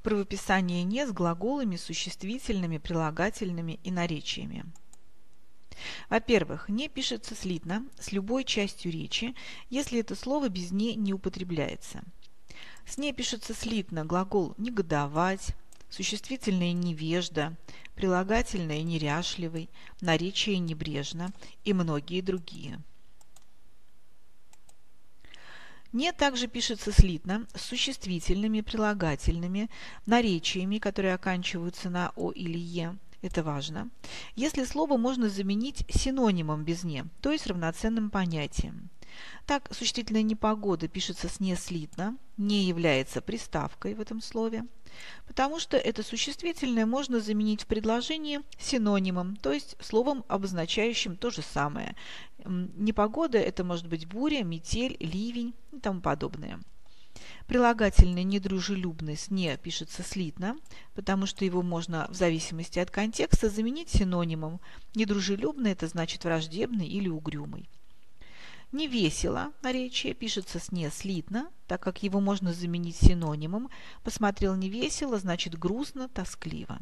Правописание «не» с глаголами, существительными, прилагательными и наречиями. Во-первых, «не» пишется слитно с любой частью речи, если это слово без «не» не употребляется. С «не» пишется слитно глагол «негодовать», существительное «невежда», прилагательное «неряшливый», наречие «небрежно» и многие другие. «Не» также пишется слитно с существительными, прилагательными, наречиями, которые оканчиваются на «о» или «е». Это важно. Если слово можно заменить синонимом без «не», то есть равноценным понятием. Так, существительное «непогода» пишется с «не» слитно, не является приставкой в этом слове, потому что это существительное можно заменить в предложении синонимом, то есть словом, обозначающим то же самое. Непогода – это может быть буря, метель, ливень и тому подобное. Прилагательное недружелюбный с «не» пишется слитно, потому что его можно в зависимости от контекста заменить синонимом. Недружелюбный – это значит враждебный или угрюмый. Невесело наречие пишется с «не» слитно, так как его можно заменить синонимом. Посмотрел невесело значит грустно, тоскливо.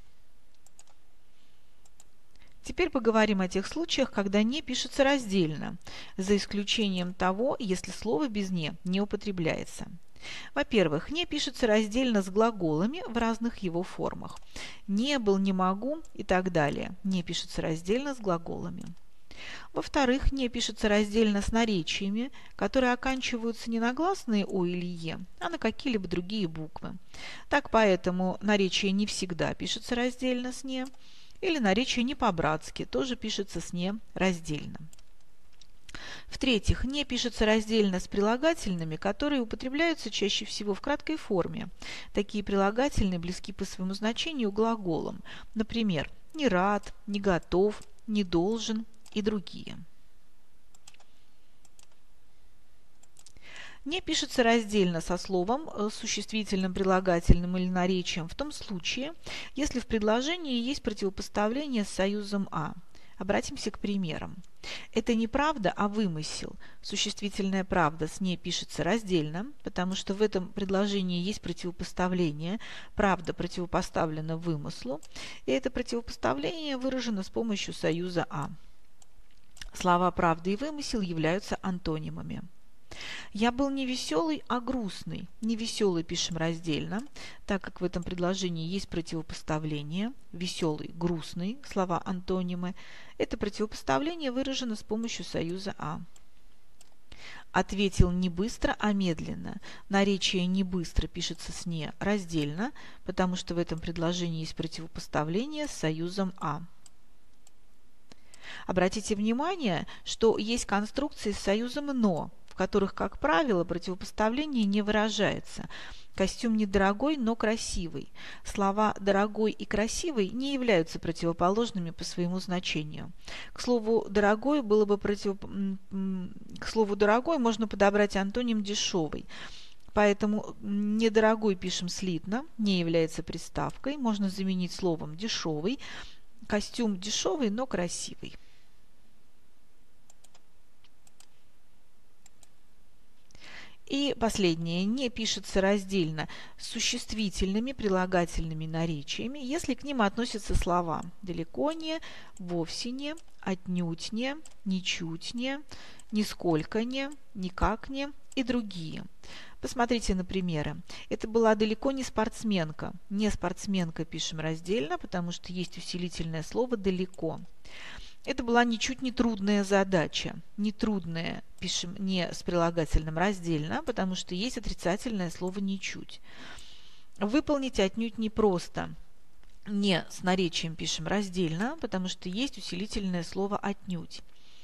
Теперь поговорим о тех случаях, когда «не» пишется раздельно, за исключением того, если слово без «не» не употребляется. Во-первых, «не» пишется раздельно с глаголами в разных его формах. «Не был», «не могу» и так далее. «Не» пишется раздельно с глаголами. Во-вторых, «не» пишется раздельно с наречиями, которые оканчиваются не на гласные «о» или «е», а на какие-либо другие буквы. Так, поэтому наречие «не всегда» пишется раздельно с «не», или наречие «не по-братски» тоже пишется с «не» раздельно. В-третьих, «не» пишется раздельно с прилагательными, которые употребляются чаще всего в краткой форме. Такие прилагательные близки по своему значению глаголам. Например, «не рад», «не готов», «не должен» и другие. «Не» пишется раздельно со словом, существительным, прилагательным или наречием в том случае, если в предложении есть противопоставление с союзом «а». Обратимся к примерам. Это не правда, а вымысел. Существительная правда с «не» пишется раздельно, потому что в этом предложении есть противопоставление. Правда противопоставлена вымыслу, и это противопоставление выражено с помощью союза «а». Слова «правда» и «вымысел» являются антонимами. Я был не веселый, а грустный. Невеселый пишем раздельно, так как в этом предложении есть противопоставление. Веселый, грустный, слова антонимы. Это противопоставление выражено с помощью союза «а». Ответил не быстро, а медленно. Наречие «не быстро» пишется с «не» раздельно, потому что в этом предложении есть противопоставление с союзом «а». Обратите внимание, что есть конструкции с союзом «но», в которых, как правило, противопоставление не выражается. Костюм недорогой, но красивый. Слова «дорогой» и «красивый» не являются противоположными по своему значению. К слову «дорогой» К слову «дорогой» можно подобрать антоним «дешевый». Поэтому «недорогой» пишем слитно, не является приставкой. Можно заменить словом «дешевый». Костюм дешевый, но красивый. И последнее. «Не» пишется раздельно с существительными, прилагательными наречиями, если к ним относятся слова «далеко не», «вовсе не», «отнюдь не», «ничуть не», «нисколько не», «никак не» и другие. Посмотрите на примеры. Это была далеко не спортсменка. Не спортсменка пишем раздельно, потому что есть усилительное слово «далеко». Это была ничуть не трудная задача. Нетрудная пишем не с прилагательным раздельно, потому что есть отрицательное слово «ничуть». Выполнить отнюдь непросто. Не с наречием пишем раздельно, потому что есть усилительное слово «отнюдь».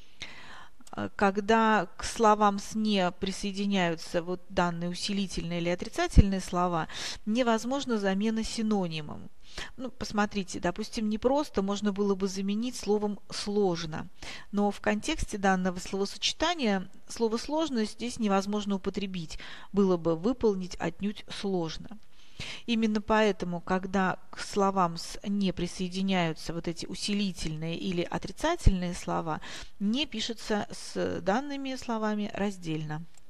Когда к словам с «не» присоединяются вот данные усилительные или отрицательные слова, невозможна замена синонимом. Посмотрите, допустим, непросто можно было бы заменить словом «сложно», но в контексте данного словосочетания слово «сложно» здесь невозможно употребить, было бы выполнить отнюдь сложно. Именно поэтому, когда к словам с «не» присоединяются вот эти усилительные или отрицательные слова, «не» пишется с данными словами раздельно.